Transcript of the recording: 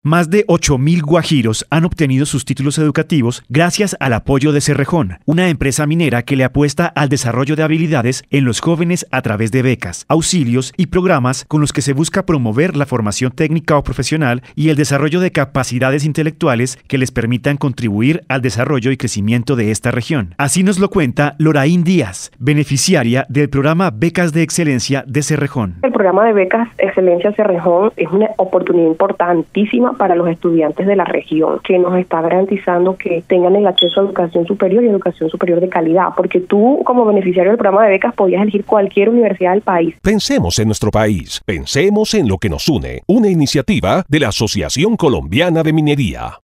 Más de 8.000 guajiros han obtenido sus títulos educativos gracias al apoyo de Cerrejón, una empresa minera que le apuesta al desarrollo de habilidades en los jóvenes a través de becas, auxilios y programas con los que se busca promover la formación técnica o profesional y el desarrollo de capacidades intelectuales que les permitan contribuir al desarrollo y crecimiento de esta región. Así nos lo cuenta Loraín Díaz, beneficiaria del programa Becas de Excelencia de Cerrejón. El programa de Becas Excelencia Cerrejón es una oportunidad importantísima para los estudiantes de la región, que nos está garantizando que tengan el acceso a educación superior y educación superior de calidad, porque tú como beneficiario del programa de becas podías elegir cualquier universidad del país. Pensemos en nuestro país, pensemos en lo que nos une, una iniciativa de la Asociación Colombiana de Minería.